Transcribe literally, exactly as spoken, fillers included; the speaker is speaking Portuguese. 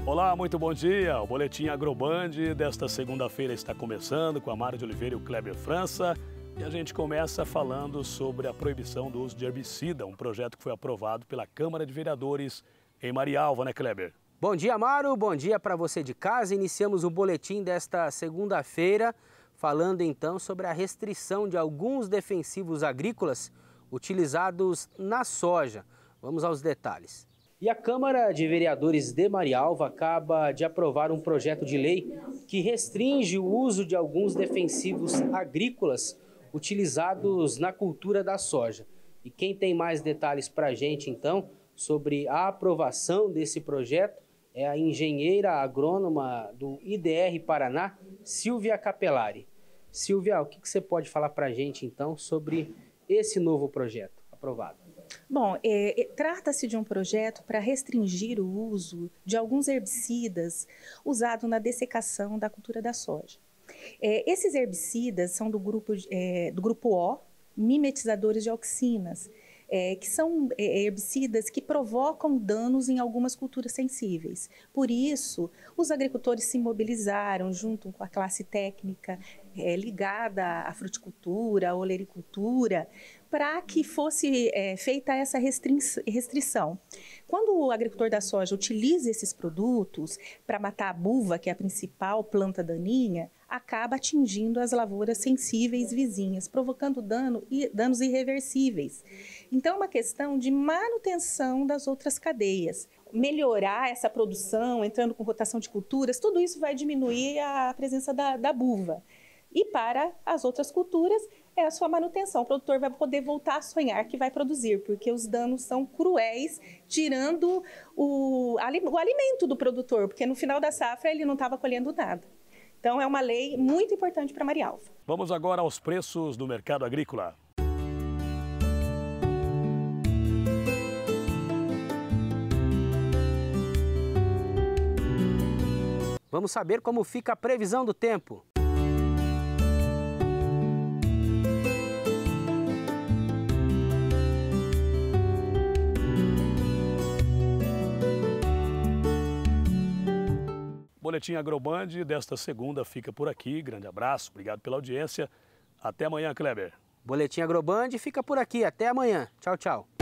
Olá, muito bom dia. O Boletim Agroband desta segunda-feira está começando com a Mara de Oliveira e o Kleber França. E a gente começa falando sobre a proibição do uso de herbicida, um projeto que foi aprovado pela Câmara de Vereadores em Marialva, né, Kleber? Bom dia, Amaro. Bom dia para você de casa. Iniciamos o boletim desta segunda-feira falando então sobre a restrição de alguns defensivos agrícolas utilizados na soja. Vamos aos detalhes. E a Câmara de Vereadores de Marialva acaba de aprovar um projeto de lei que restringe o uso de alguns defensivos agrícolas utilizados na cultura da soja. E quem tem mais detalhes para a gente, então, sobre a aprovação desse projeto é a engenheira agrônoma do I D R Paraná, Silvia Capelari. Silvia, o que você pode falar para a gente, então, sobre esse novo projeto aprovado? Bom, é, é, trata-se de um projeto para restringir o uso de alguns herbicidas usados na dessecação da cultura da soja. É, esses herbicidas são do grupo, é, do grupo O, mimetizadores de auxinas, é, que são é, herbicidas que provocam danos em algumas culturas sensíveis. Por isso, os agricultores se mobilizaram junto com a classe técnica é, ligada à fruticultura, à olericultura, para que fosse é, feita essa restrição. Quando o agricultor da soja utiliza esses produtos para matar a buva, que é a principal planta daninha, acaba atingindo as lavouras sensíveis vizinhas, provocando dano, danos irreversíveis. Então, é uma questão de manutenção das outras cadeias. Melhorar essa produção, entrando com rotação de culturas, tudo isso vai diminuir a presença da, da buva. E para as outras culturas, é a sua manutenção. O produtor vai poder voltar a sonhar que vai produzir, porque os danos são cruéis, tirando o, o alimento do produtor, porque no final da safra ele não estava colhendo nada. Então é uma lei muito importante para Marialva. Vamos agora aos preços do mercado agrícola. Vamos saber como fica a previsão do tempo. Boletim Agroband desta segunda fica por aqui. Grande abraço, obrigado pela audiência. Até amanhã, Kleber. Boletim Agroband fica por aqui. Até amanhã. Tchau, tchau.